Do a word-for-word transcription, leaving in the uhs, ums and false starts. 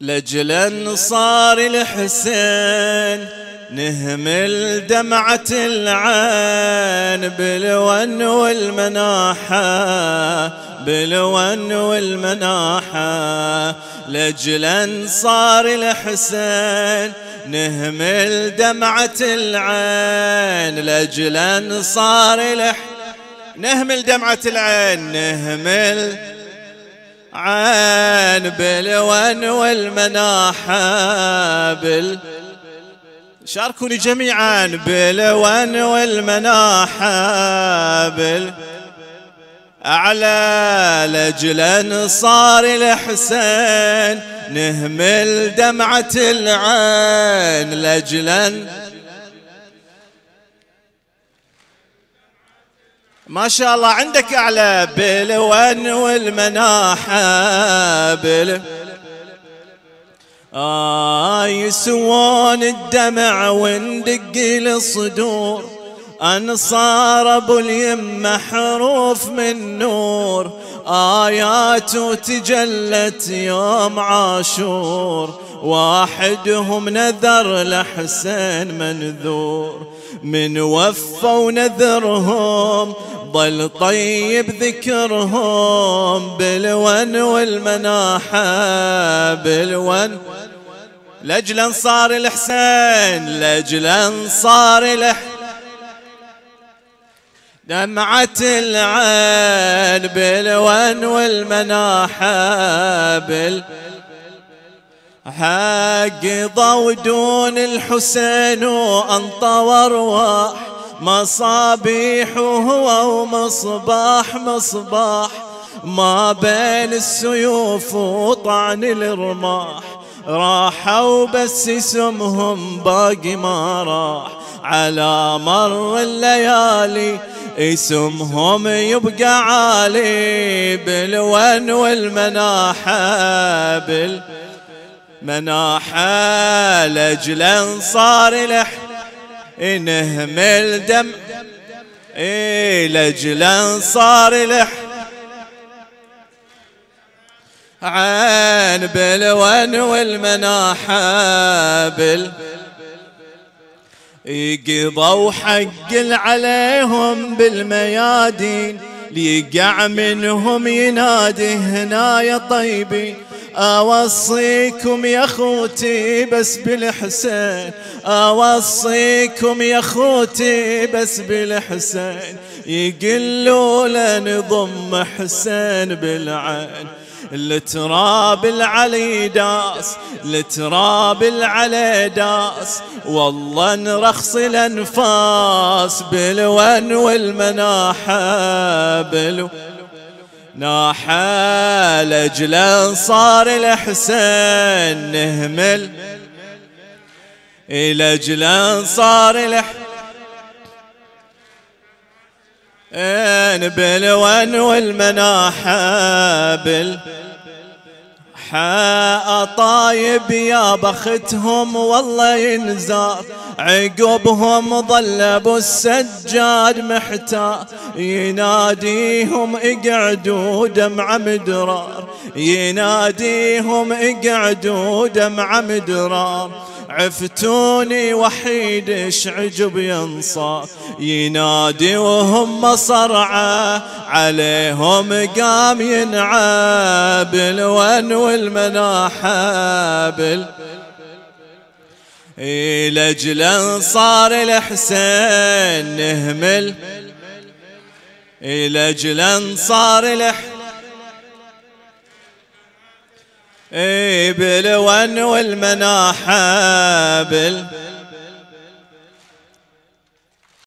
لأجل انصار الحسين نهمل دمعة العين بالون والمناحة بالون والمناحة. لأجل انصار الحسين نهمل دمعة العين لأجل انصار الح نهمل دمعة العين نهمل عين بالون والمناحة بال شاركوني جميعا بالون والمناحة بال أعلى. لأجل انصار الحسين نهمل دمعة العين لأجل ما شاء الله عندك أعلى بالون والمناحة بال آه يسوون الدمع وندق الصدور أنصار أبو اليمة حروف من نور آيات تجلت يوم عاشور واحدهم نذر لحسين منذور من وفوا نذرهم ظل طيب ذكرهم بالون والمناحة بالون. لأجل انصار الحسين لأجل انصار الحسين دمعة العين بالون والمناحة بال حق ضودون الحسين وانطى ارواح مصابيح وهو ومصباح مصباح ما بين السيوف وطعن الرماح راحوا بس اسمهم باقي ما راح على مر الليالي اسمهم يبقى عالي بالون والمناحة بالمناحة. لأجل انصار الح نهمل دم إيه لأجل انصار الح عين بالون والمناحة بال يقضوا حق عليهم بالميادين ليقع منهم ينادي هنا يا طيبين أوصيكم يا خوتي بس بالحسين أوصيكم يا خوتي بس بالحسين يقلوا لنضم حسين بالعين التراب العلي داس التراب العلي داس والله نرخص الانفاس بالون والمناحة بالو ناحة. لأجل انصار الحسين نهمل لأجل انصار الحسين بالون والمناحة بال حا طايب يا بختهم والله ينزار عقبهم ظل ابو السجاد محتار يناديهم اقعدوا دمع مدرار يناديهم اقعدوا دمع مدرار عفتوني وحيد اش عجب ينصار ينادي وهم صرعى عليهم قام ينعى بالون والمناحة بال لأجل انصار الحسين نهمل لأجل انصار الحسين بالون والمناحة بال